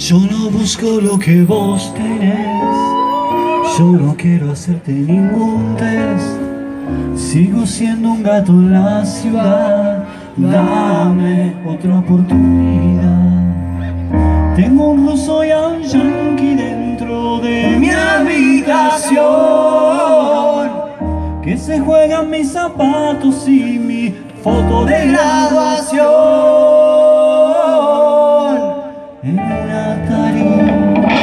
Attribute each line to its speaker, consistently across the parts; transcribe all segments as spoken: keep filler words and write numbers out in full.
Speaker 1: Yo no busco lo que vos tenés, yo no quiero hacerte ningún test. Sigo siendo un gato en la ciudad, dame otra oportunidad. Tengo un ruso y un yankee dentro de mi habitación, que se juegan mis zapatos y mi foto de graduación en una tarima.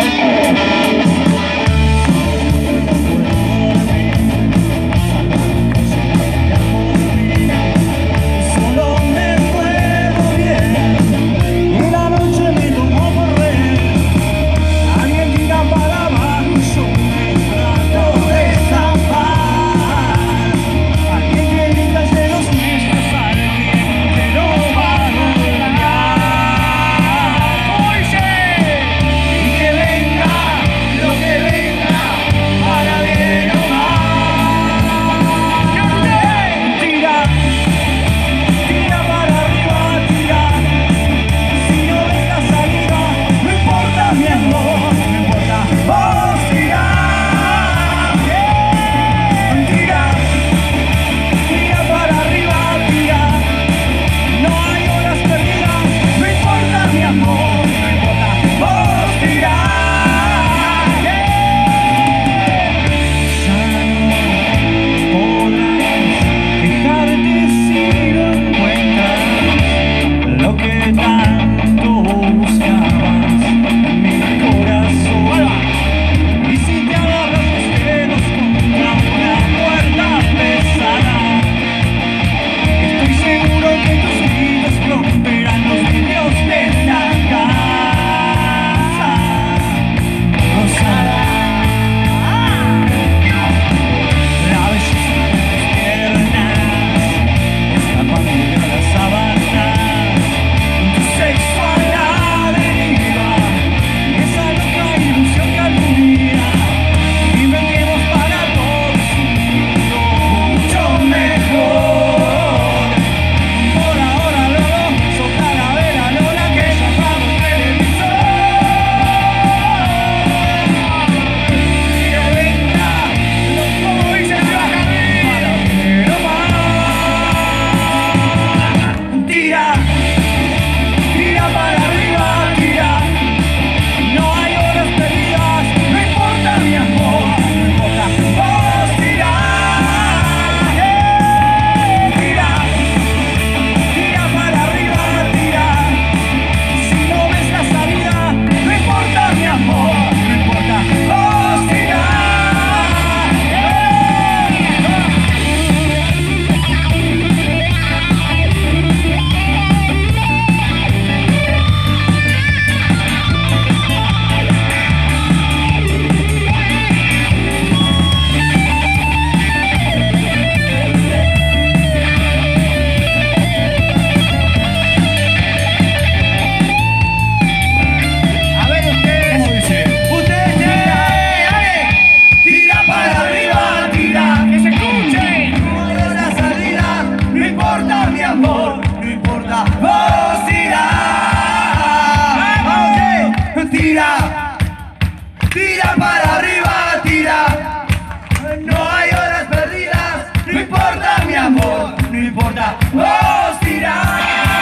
Speaker 2: Tira para arriba, tira. No hay horas perdidas. No importa mi amor, no importa. Vos tira.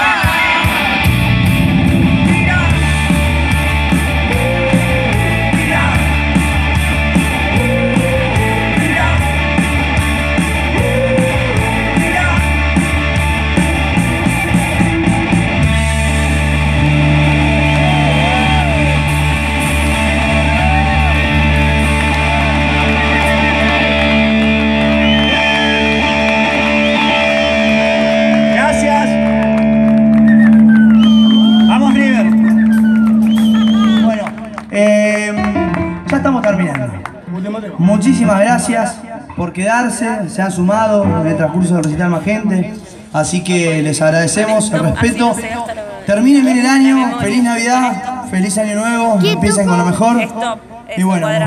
Speaker 3: Estamos terminando. Muchísimas gracias por quedarse, se han sumado en el transcurso del recital más gente, así que les agradecemos el respeto. Terminen bien el año, feliz Navidad, feliz año nuevo, empiecen con lo mejor y bueno.